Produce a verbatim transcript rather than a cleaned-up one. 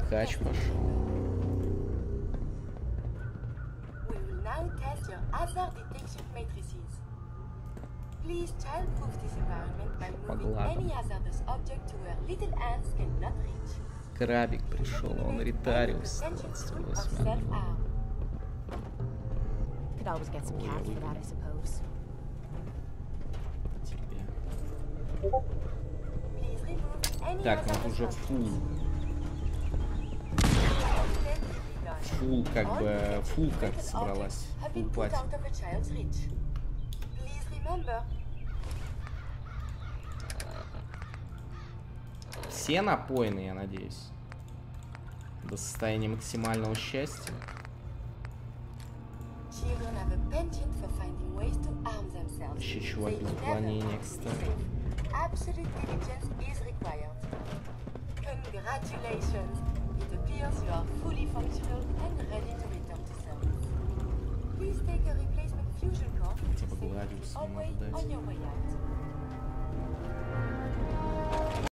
Кач пошел. We will now test your hazard detection matrices. Please childproof this environment by moving any hazardous object to where little ants cannot reach. Крабик пришел, он ретарился. Could always get some cash for that, I suppose. Так, ну уже фул. Фул как бы, фул как собралась. Фул пати. Все напоены, я надеюсь. До состояния максимального счастья. Еще чувак без уклонения, кстати. Absolute diligence is required. Congratulations! It appears you are fully functional and ready to return to service. Please take a replacement fusion core, always on your way out.